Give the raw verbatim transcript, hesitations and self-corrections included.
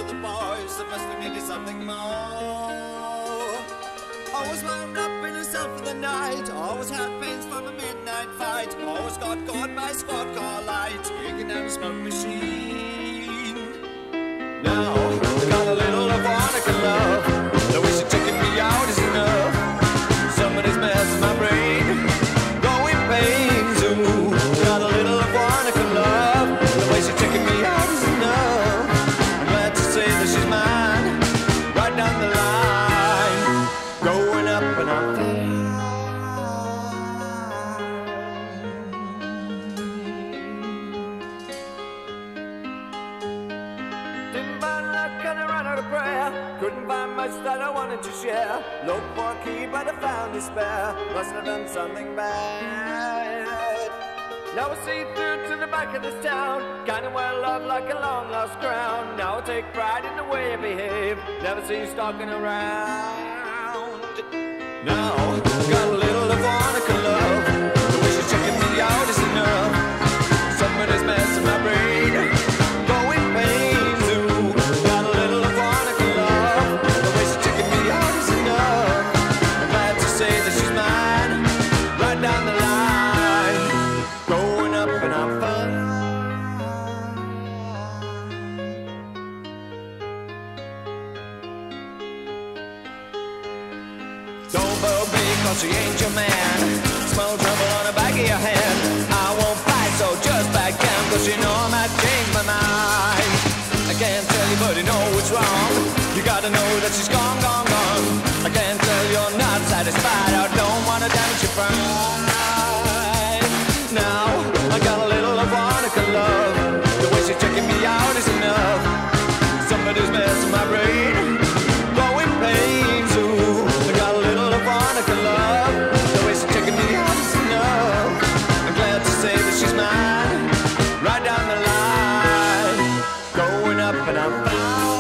to the boys, there must be needed something more. Always wound up in herself in the night, always had pains from a midnight fight, always got caught by a squad car light, kicking down a smoke machine. Now, I got a little of Monica love, the way she's taking me out is enough. Somebody's messing my brain, growing pains, ooh. Got a little of Monica love, the way she's taking me out is enough. I'm glad to say that she's mine, right down the line, going up and up. Didn't find luck and I ran out of prayer, couldn't find much that I wanted to share. Looked for a key but I found despair, must have done something bad. Now I see through to the back of this town, kind of well loved like a long lost crown. Now I take pride in the way I behave, never see you stalking around. Now got a little of Monica love, the way she's checking me out is enough. Somebody's messing my brain, growing pains, ooh. Got a little of Monica love, the way she's checking me out is enough. I'm glad to say that she's mine, right down the line, going up and I'm fine. Don't bug me cause she ain't your man, small trouble on the back of your hand. I won't fight so just back down, cause you know I might change my mind. I can't tell you but you know it's wrong, you gotta know that she's gone, gone, gone. I can't tell you're not satisfied, I don't wanna damage your pride. Now I got a little of Monica love, the way she's checking me out is enough. Somebody's messing my brain, growing pains, ooh. I got a little of Monica love, the way she's checking me out is enough. I'm glad to say that she's mine, right down the line, going up and I'm fine.